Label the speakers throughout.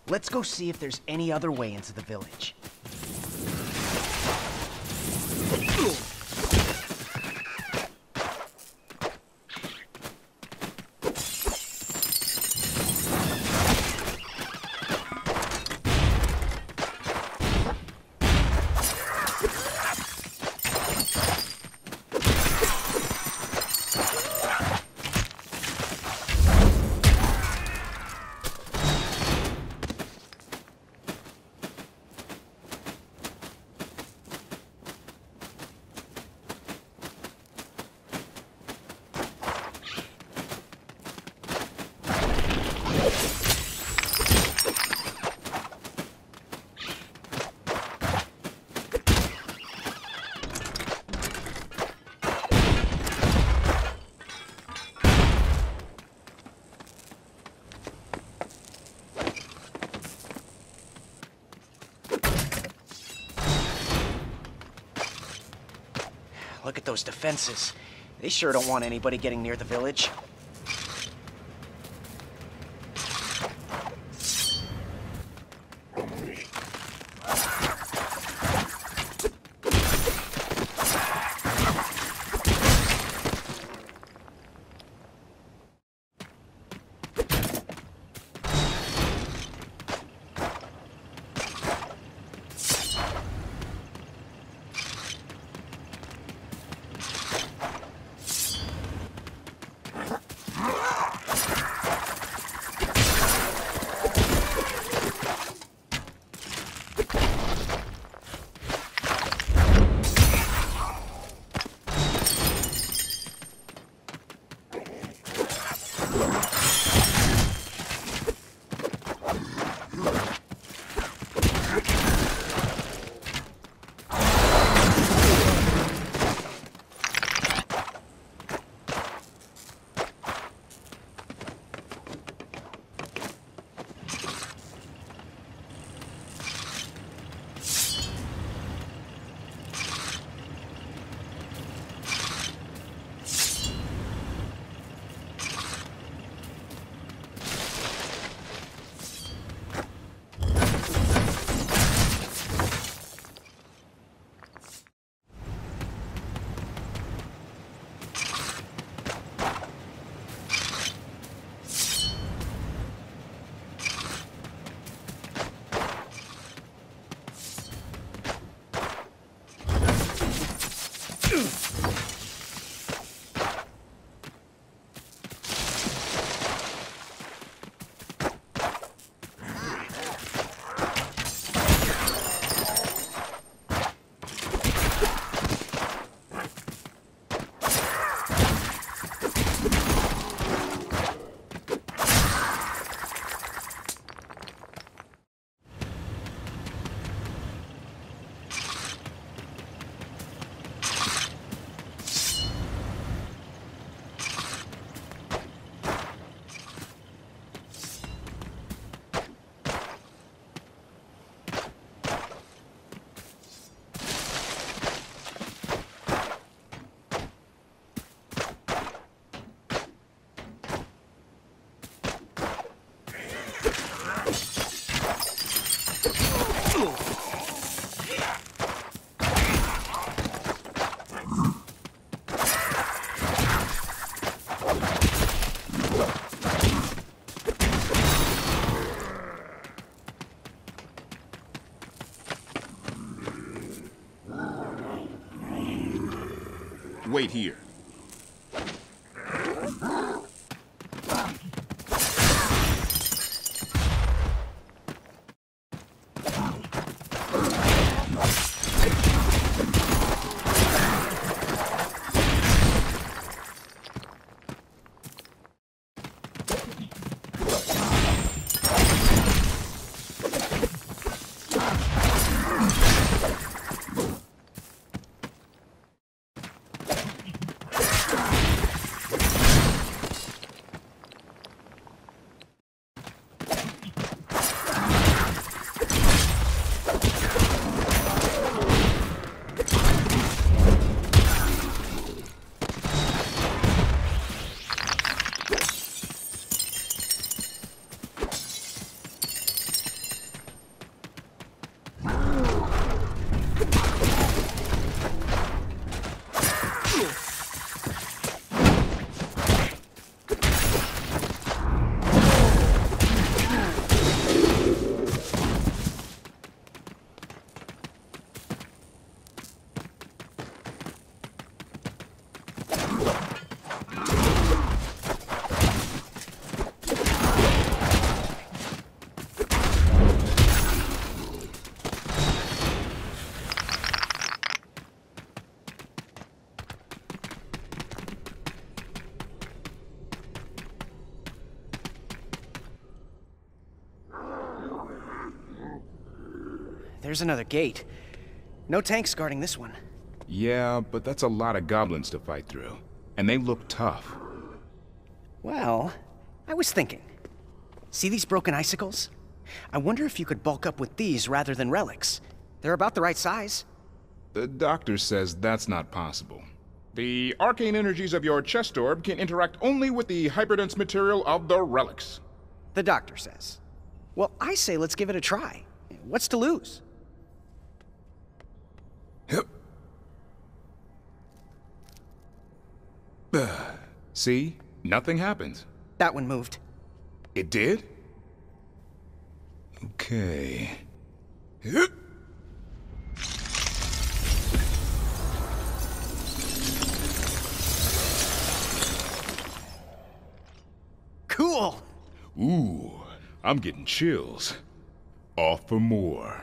Speaker 1: Let's go see if there's any other way into the village. Look at those defenses. They sure don't want anybody getting near the village.
Speaker 2: Wait here.
Speaker 1: there's another gate. No tanks guarding this one.
Speaker 2: Yeah, but that's a lot of goblins to fight through. And they look tough.
Speaker 1: Well, I was thinking. See these broken icicles? I wonder if you could bulk up with these rather than relics. They're about the right size.
Speaker 2: The doctor says that's not possible. The arcane energies of your chest orb can interact only with the hyperdense material of the relics.
Speaker 1: The doctor says. Well, I say let's give it a try. What's to lose?
Speaker 2: See? Nothing happened.
Speaker 1: That one moved.
Speaker 2: It did? Okay.
Speaker 1: Cool!
Speaker 2: Ooh, I'm getting chills. Off for more.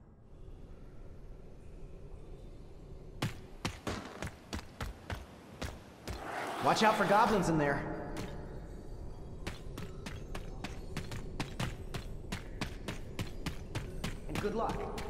Speaker 1: Watch out for goblins in there. And good luck.